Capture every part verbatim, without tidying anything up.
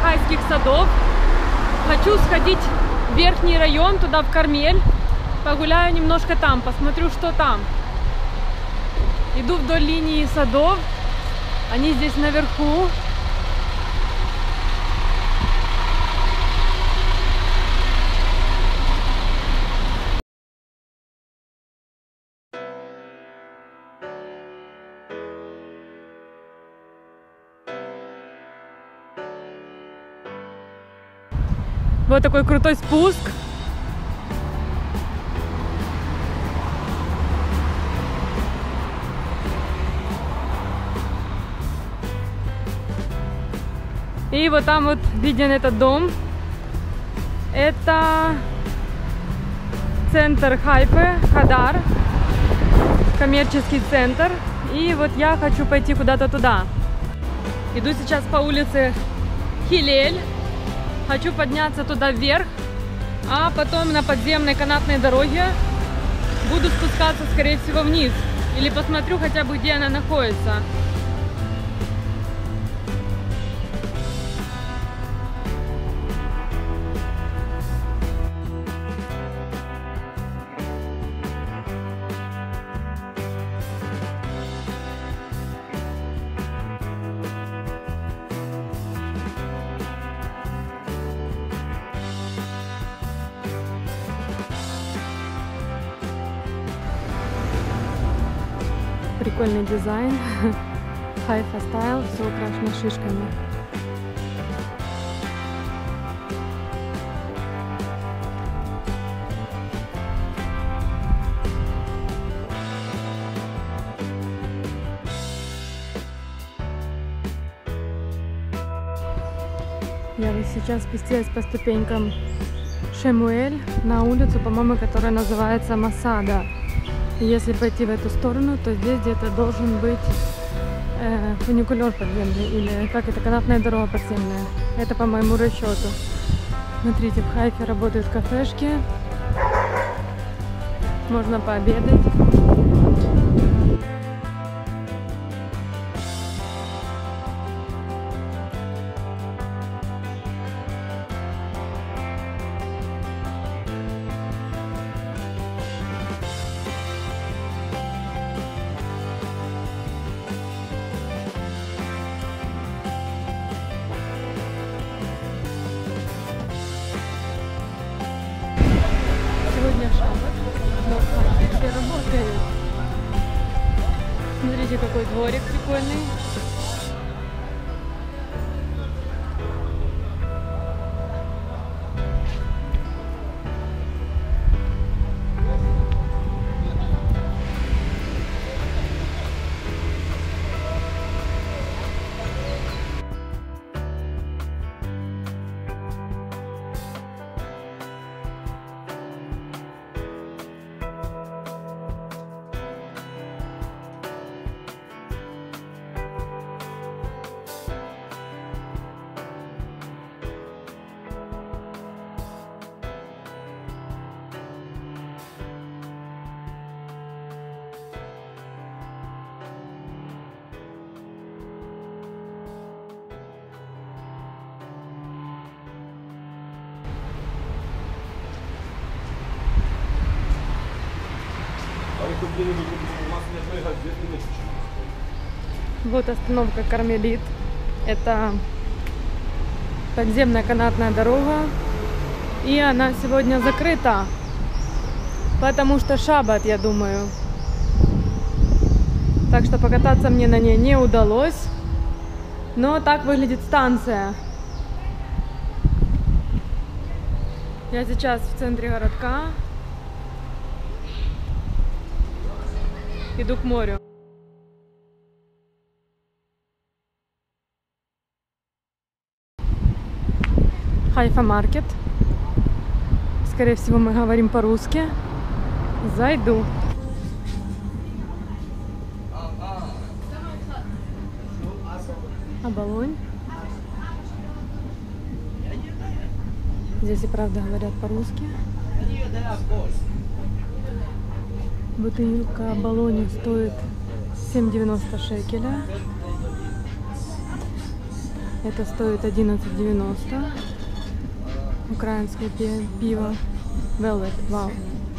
хайфских садов. Хочу сходить в верхний район, туда в Кармель. Погуляю немножко там, посмотрю, что там. Иду вдоль линии садов. Они здесь наверху. Вот такой крутой спуск. И вот там вот виден этот дом. Это центр Хайфы, Хадар, коммерческий центр. И вот я хочу пойти куда-то туда. Иду сейчас по улице Хилель. Хочу подняться туда вверх, а потом на подземной канатной дороге буду спускаться, скорее всего, вниз. Или посмотрю хотя бы, где она находится. Прикольный дизайн, Хайфа стайл, все украшено шишками. Я вот сейчас спустилась по ступенькам Шемуэль на улицу, по-моему, которая называется Масада. И если пойти в эту сторону, то здесь где-то должен быть э, фуникулер подземный, или как это, канатная дорога подземная. Это по моему расчету. Смотрите, в Хайфе работают кафешки. Можно пообедать. Сегодня шаббат, но в Хайфе все работают. Смотрите, какой дворик прикольный. Вот остановка Кармелит. Это подземная канатная дорога. И она сегодня закрыта, потому что шаббат, я думаю. Так что покататься мне на ней не удалось. Но так выглядит станция. Я сейчас в центре городка. Иду к морю. Хайфа маркет. Скорее всего, мы говорим по-русски. Зайду. Оболонь. Здесь и правда говорят по-русски. Бутылка оболони стоит семь девяносто шекеля. Это стоит одиннадцать девяносто. Украинское пиво. Velvet, вау.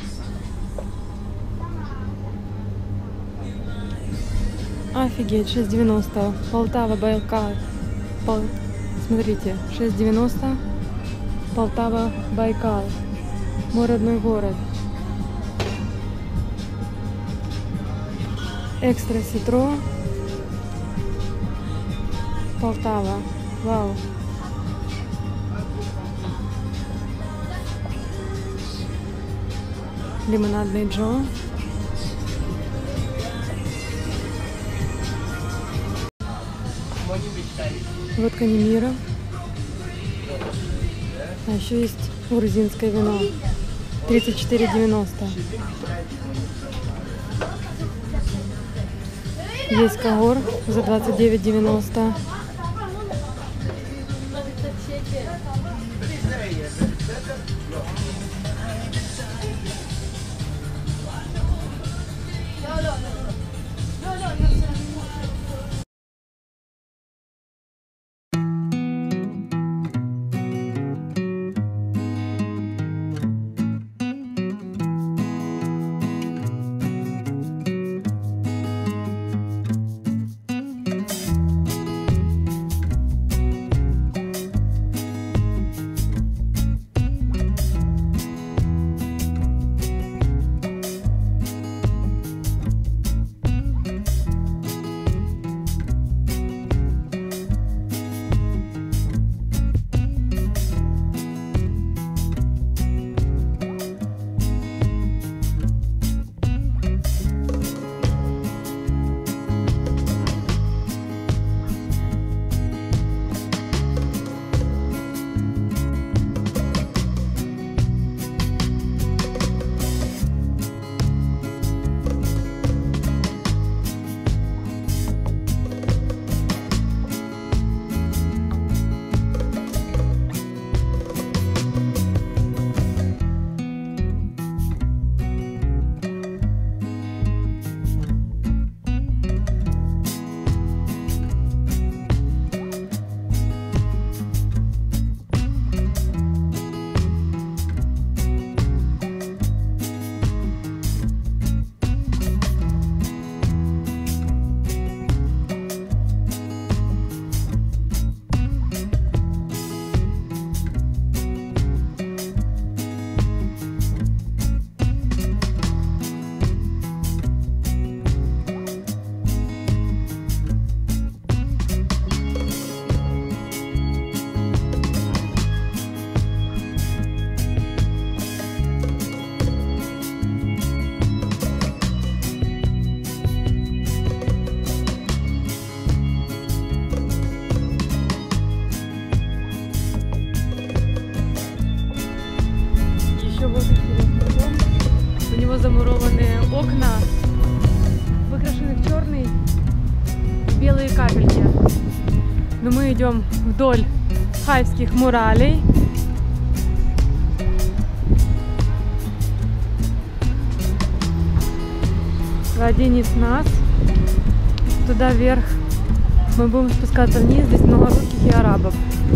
Офигеть, шесть девяносто. Полтава, Байкал. Пол... Смотрите, шесть девяносто. Полтава, Байкал. Мой родной город. Экстра Ситро. Полтава. Вау. Лимонадный Джо. Водка Немира. А еще есть грузинское вино. тридцать четыре девяносто. Есть Кагор за двадцать девять девяносто. Замурованные окна, выкрашены в черный, белые капельки. Но мы идем вдоль хайфских муралей. Один из нас. Туда вверх мы будем спускаться вниз. Здесь много русских и арабов.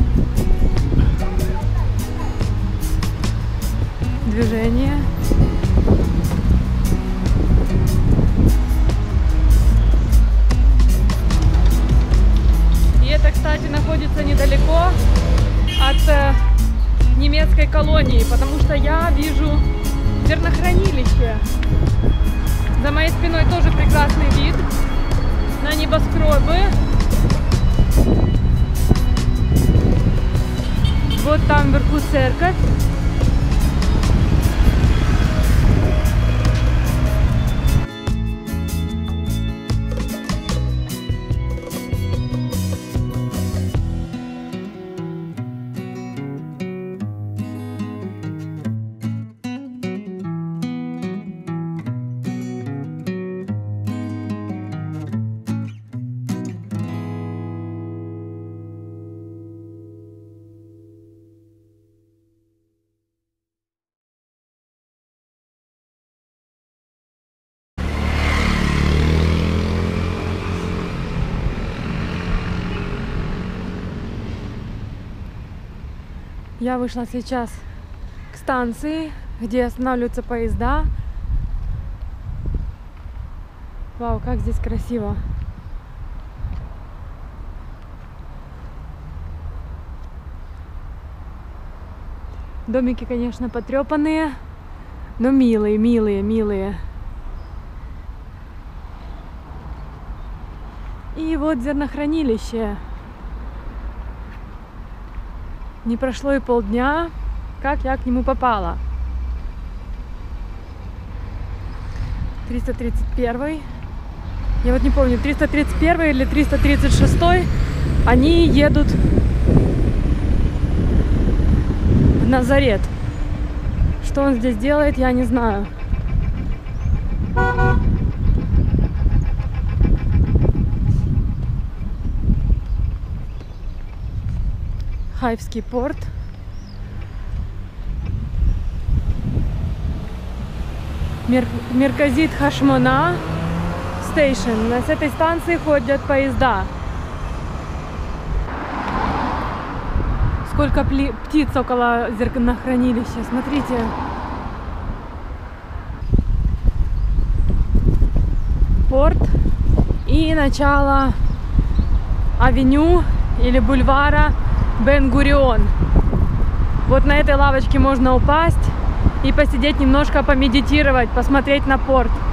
Движение. Кстати, находится недалеко от э, немецкой колонии, потому что я вижу зернохранилище. За моей спиной тоже прекрасный вид на небоскребы. Вот там вверху церковь. Я вышла сейчас к станции, где останавливаются поезда. Вау, как здесь красиво. Домики, конечно, потрепанные, но милые, милые, милые. И вот зернохранилище. Не прошло и полдня, как я к нему попала. триста тридцать первый. Я вот не помню, триста тридцать первый или триста тридцать шестой. Они едут в Назарет. Что он здесь делает, я не знаю. Хайфский порт. Мер... Мерказит Хашмона Стейшн. С этой станции ходят поезда. Сколько пли... птиц около зернохранилища. Смотрите. Порт и начало авеню или бульвара Бен-Гурион. Вот на этой лавочке можно упасть и посидеть немножко, помедитировать, посмотреть на порт.